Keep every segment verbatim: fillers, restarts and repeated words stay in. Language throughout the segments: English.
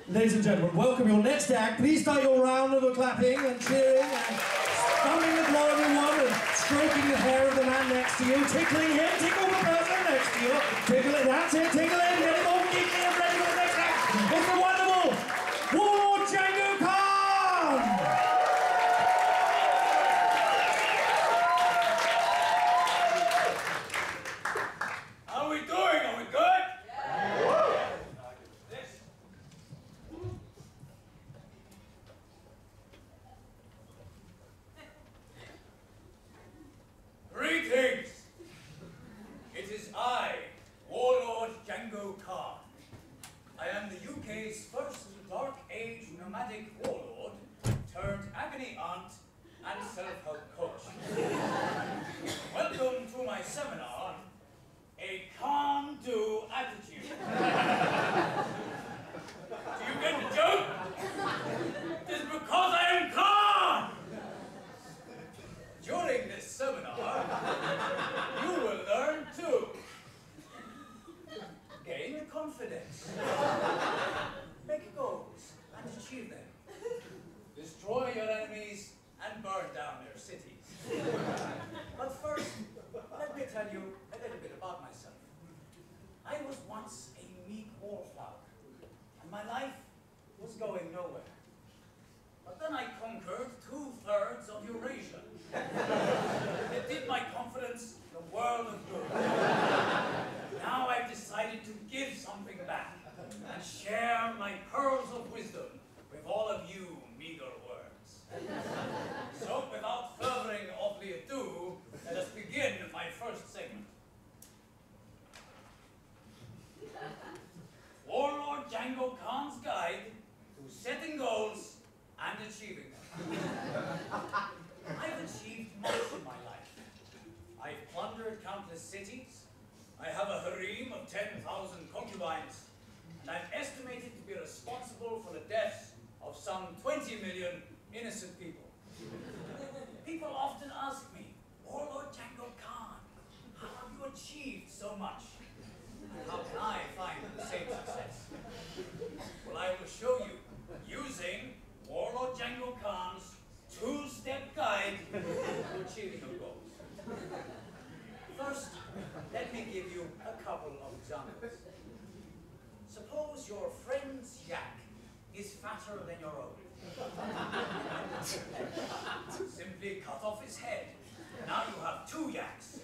Ladies and gentlemen, welcome your next act. Please start your round of clapping and cheering and thumbing the blow everyone and stroking the hair of the man next to you, tickling him, tickle the person next to you, tickle it, that's it, tickle him, get him all geeky and ready for the next act. It's the wonderful Warlord Django Khan! How are we doing? Are we good? Yeah. This. Greetings! It is I, Warlord Django Khan. I am the U K's first Dark Age nomadic warlord turned agony aunt and self-help coach. Welcome to my seminar, A Can-Do Attitude. Do you get the joke? It's because I am Khan! During this seminar, you will learn to gain confidence, make goals and achieve them, destroy your enemies and burn down their cities. But first, let me tell you a little bit about myself. I was once a meek wallflower, and my life was going nowhere. But then I conquered two-thirds of Eurasia. It did my confidence the world of good. Now I've decided to give something back and share my pearls of wisdom with all of you meager words. So without furthering awfully ado, let us begin my first segment. Warlord Django Khan's Guide to Setting Goals and Achieving them. I've achieved much in my life. I've plundered countless cities, I have a harem of ten thousand concubines, and I'm estimated to be responsible for the deaths of some twenty million innocent people. People often ask me, Warlord Django Khan, how have you achieved so much? How can I find the same success? Well, I will show you using Warlord Django Khan's two-step guide to achieving your goals. First, let me give you a couple of examples. Suppose your friend's yak is fatter than your own. Simply cut off his head. Now you have two yaks.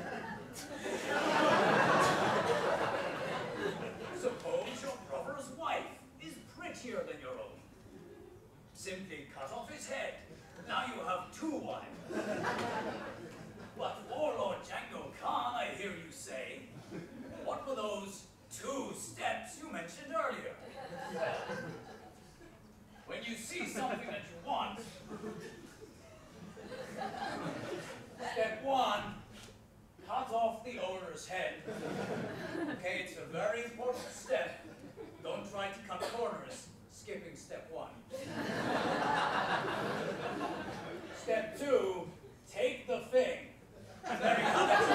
Suppose your brother's wife is prettier than your own. Simply cut off his head. Now you have two wives. But Warlord Django Khan, I hear you say, what were those two steps you mentioned earlier? When you see something that you want, step one, cut off the owner's head. Okay, it's a very important step. Don't try to cut corners, skipping step one. Step two, take the thing. And there you have it.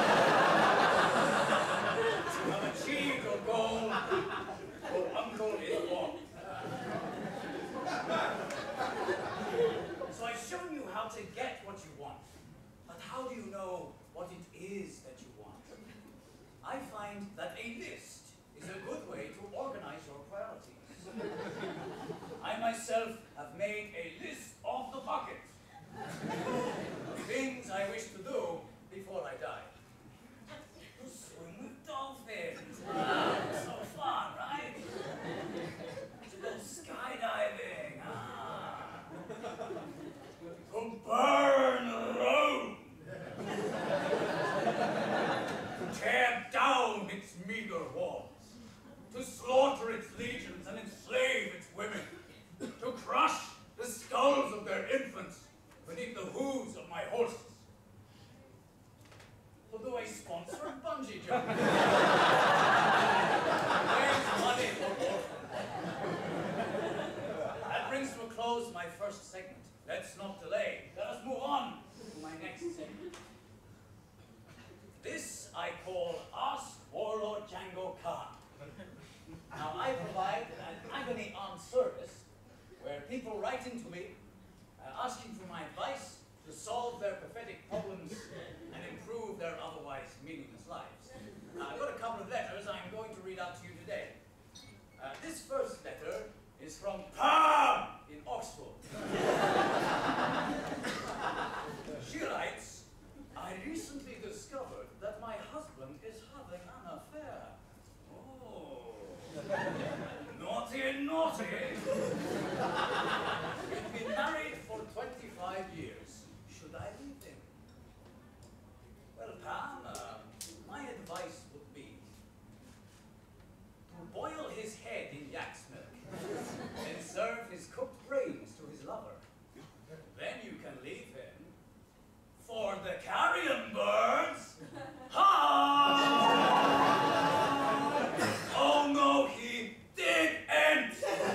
You have achieved your goal. Your uncle is born. So I've shown you how to get what you want. But how do you know what it is that you want? I find that a list is a good way to organize your priorities. I myself have made a list of the bucket. Things I wish to do before I die. To swim with dolphins. Ah, so fun, right? To go skydiving. Ah. To burn Rome. To tear down its meager walls. To slaughter its legions and enslave its women. To crush the skulls of their infants beneath the hooves of my horses. So do I sponsor bungee jumping? There's money for orphans. That brings to a close my first segment. Let's not delay. Let us move on to my next segment. This I call Ask Warlord Django Khan. Now I provide an agony on service, where people write into me, uh, asking for my advice to solve their pathetic problems and improve their otherwise meaningless lives. Uh, I've got a couple of letters I'm going to read out to you today. Uh, this first letter is from Pam in Oxford. She writes, I recently discovered that my husband is having an affair. Oh, naughty, naughty. We've been married for twenty-five years. Should I leave him? Well, Pam, uh, my advice would be to boil his head in yak's milk and serve his cooked brains to his lover. Then you can leave him for the carrion birds. Ha! Oh no, he didn't!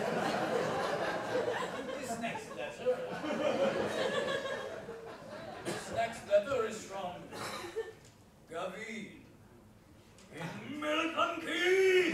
This next letter. This next letter is from Gavin in Milton Keynes.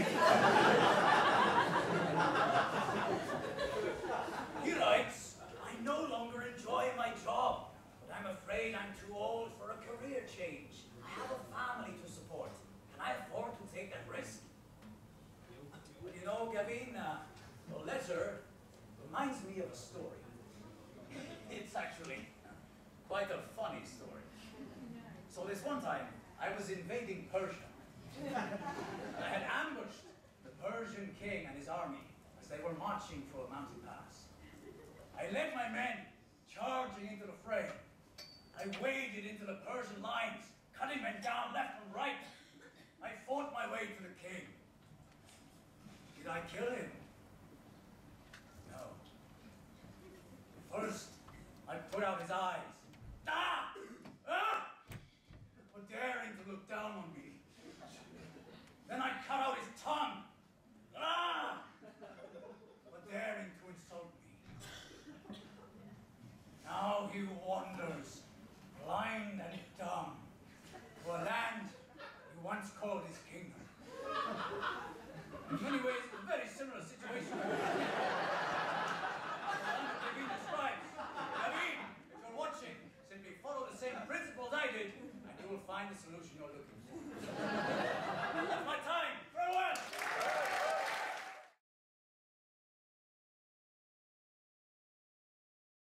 He writes, I no longer enjoy my job, but I'm afraid I'm too old for a career change. I have a family to support. Can I afford to take that risk? Well, you know, Gavin, uh, the letter reminds me of a story. It's actually quite a funny story. So this one time, I was invading Persia. I had ambushed the Persian king and his army as they were marching for a mountain pass. I led my men charging into the fray. I waded into the Persian lines, cutting men down left and right. I fought my way to the king. Did I kill him? No. First, I put out his eyes. Ah! Ah! For daring to look down on me. Then I cut out his tongue. Ah! For daring to insult me. Now he wanders, blind and dumb, to a land he once called his kingdom. In many ways, it's a very similar situation to the one that Gavin describes. Gavin, if you're watching, simply follow the same principles I did, and you will find the solution you're looking for. That's my